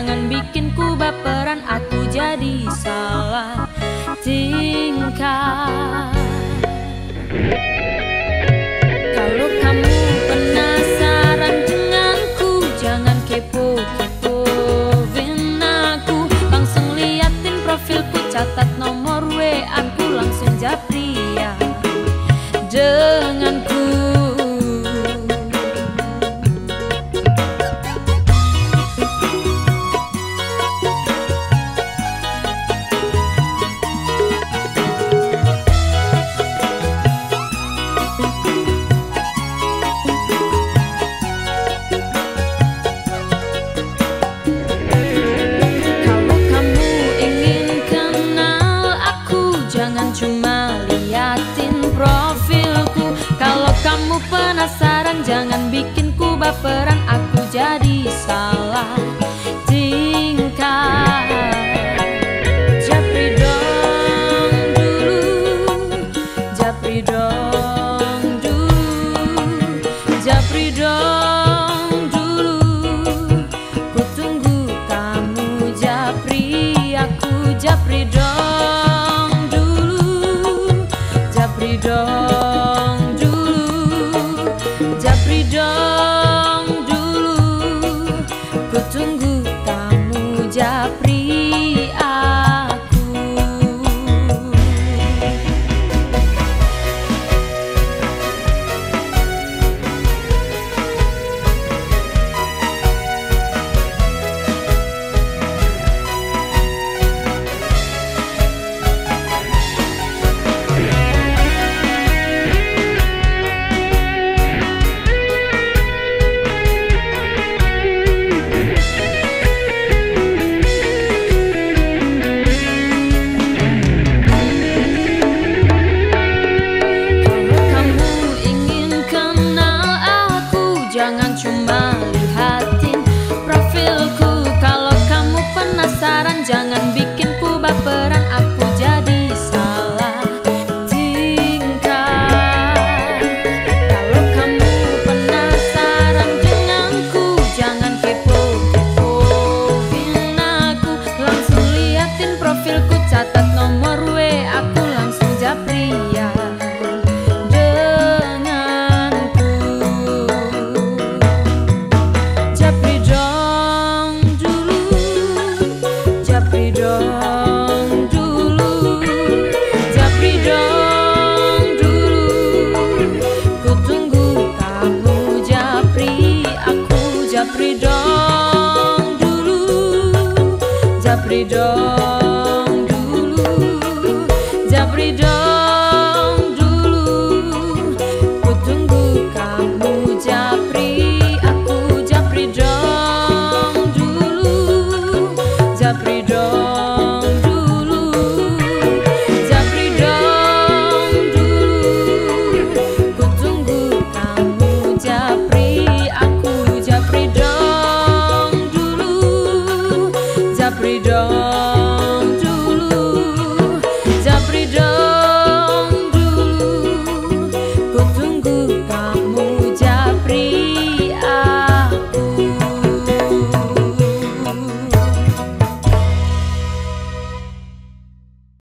jangan bikin ku baperan, aku jadi salah tingkah. Kalau kamu penasaran denganku, jangan kepo-kepoin aku. Langsung liatin profilku, catat nomor WA ku, langsung japri ya denganku. Cuma liatin profilku. Kalau kamu penasaran jangan bikin ku baperan, aku jadi salah tingkah. Japri dong dulu, japri dong dulu, japri dong dulu. Ku tunggu kamu japri aku, japri dong. Japri dong dulu, japri dong dulu. Ku tunggu kamu japri aku. Jangan cuma lihatin profilku. Kalau kamu penasaran jangan bikin ku baperan, aku jadi salah tingkah. Kalau kamu penasaran denganku jangan kepo-kepoin aku. Langsung liatin profilku, catat nomor WA aku, langsung japri ya japri dong dulu, japri dong dulu, japri dong.